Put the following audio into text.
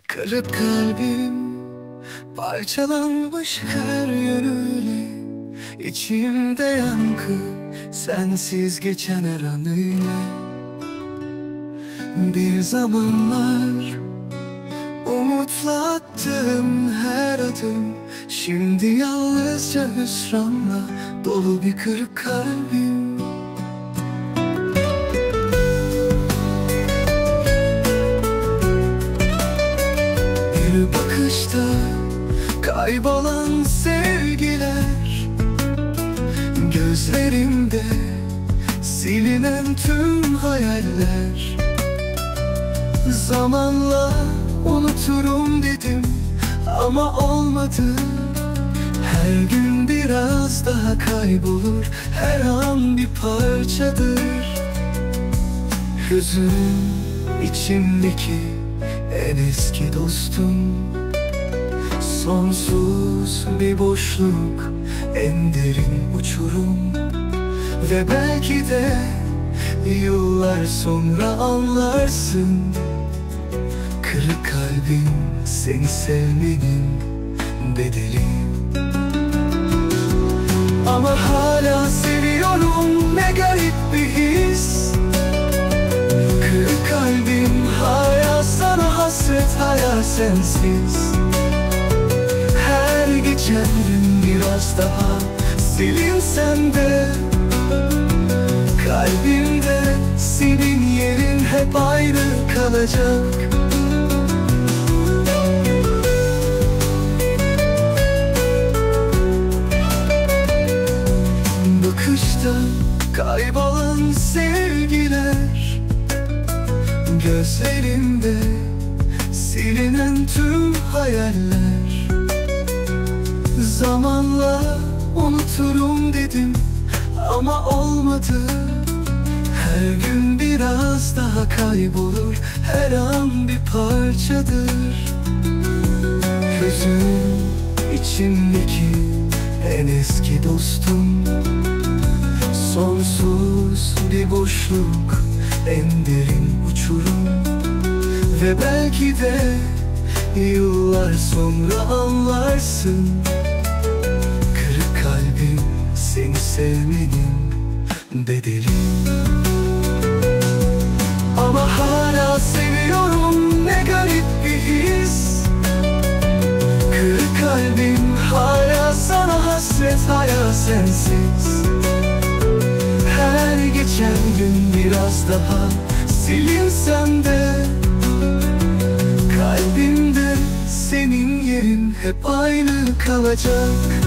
Kırık kalbim parçalanmış her yönüyle, İçimde yankı sensiz geçen her anıyla. Bir zamanlar umutla attığım her adım, şimdi yalnızca hüsranla dolu bir kırık kalbim. Bir bakışta kaybolan sevgiler, gözlerimde silinen tüm hayaller. Zamanla unuturum dedim ama olmadı. Her gün biraz daha kaybolur, her an bir parçadır. Hüzün içimdeki en eski dostum, sonsuz bir boşluk, en derin uçurum. Ve belki de yıllar sonra anlarsın, kırık kalbim seni sevmenin bedeli. Ama hala seviyorum, ne garip bir his. Kırık kalbim hala sana hasret, hala sensiz. Her geçen gün biraz daha silinsen de, kalbimde senin yerin hep ayrı kalacak. Bakışta kaybolan sevgiler, gözlerimde silinen tüm hayaller. Zamanla unuturum dedim ama olmadı. Her gün biraz daha kaybolur, her an bir parçadır. Hüzün içimdeki en eski dostum, sonsuz bir boşluk, en derin uçurum. Ve belki de yıllar sonra anlarsın, kırık kalbim seni sevmenin bedeli. Ama hala seviyorum, ne garip bir his. Kırık kalbim hala sana hasret, hala sensiz. Her geçen gün biraz daha silinsem de, kalbimde senin yerin hep aynı kalacak.